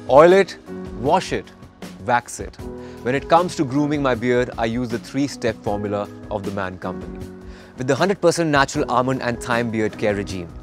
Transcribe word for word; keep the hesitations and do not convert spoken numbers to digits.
Oil it, wash it, wax it. When it comes to grooming my beard, I use the three-step formula of the Man Company. With the one hundred percent natural almond and thyme beard care regime,